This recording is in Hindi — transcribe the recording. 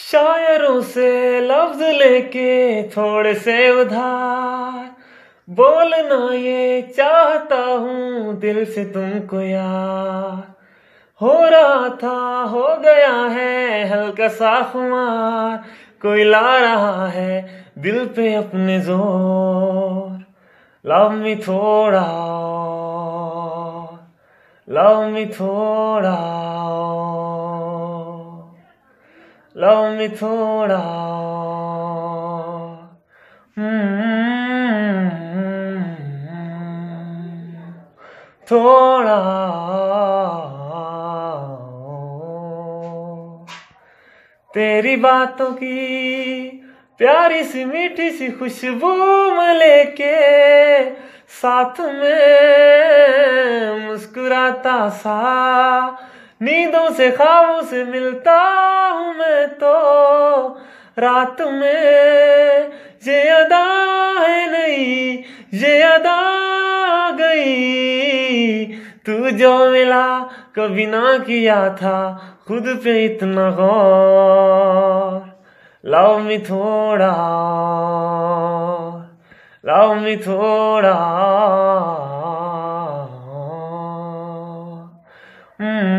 शायरों से लफ्ज लेके थोड़े से उधार बोलना ये चाहता हूँ दिल से तुमको यार। हो रहा था हो गया है हल्का सा खुमार, कोई ला रहा है दिल पे अपने जोर। लव मी थोड़ा और, लव मी थोड़ा और, लव मी थोड़ा और। थोड़ा और। तेरी बातों की प्यारी सी मीठी सी खुशबू में लेके साथ में मुस्कुराता सा, नींदों से ख्वाबों से मिलता हूँ मैं तो रात में। ये अदा है नहीं ये अदा आ गई, तू जो मिला कभी ना किया था खुद पे इतना गौर। लव मी थोड़ा और, लव मी थोड़ा और।